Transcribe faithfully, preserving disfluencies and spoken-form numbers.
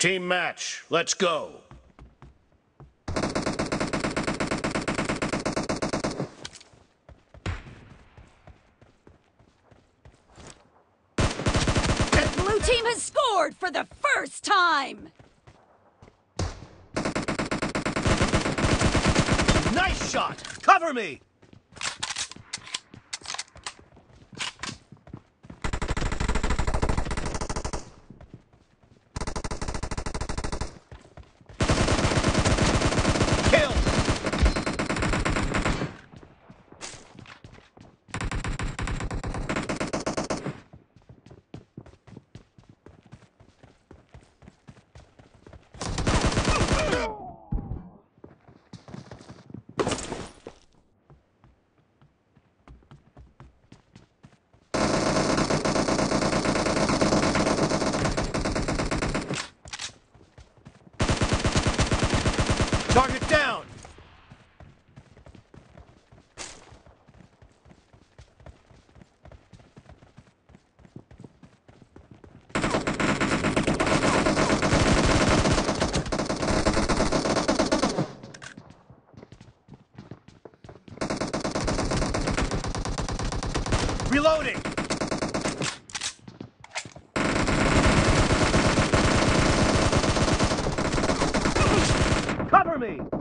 Team match, let's go. Blue team has scored for the first time! Nice shot! Cover me! Kill! Target down! Reloading! Cover me!